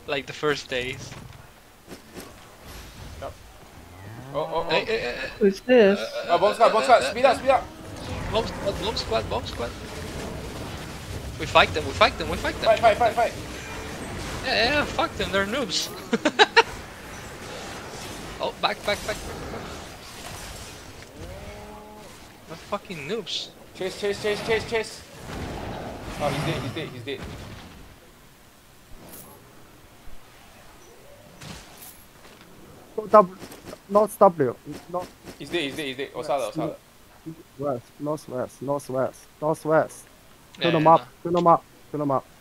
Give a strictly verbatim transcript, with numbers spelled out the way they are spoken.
Like the first days. Yep. Oh, oh, oh. Hey, hey, hey, Who's this? Oh, bomb squad, bomb squad, speed up, speed up. Bomb squad, bomb squad, bomb squad. We fight them, we fight them, we fight them. Fight, fight, fight, fight. Yeah, yeah, fuck them, they're noobs. Oh, back, back, back. They're fucking noobs. Chase, chase, chase, chase, chase. Oh, he's dead, he's dead, he's dead. W, not W, not He's dead, he's dead, he's dead. Osada, Osada. west, northwest, northwest, northwest. Fill Yeah, them yeah, up, no. fill them up, fill them up.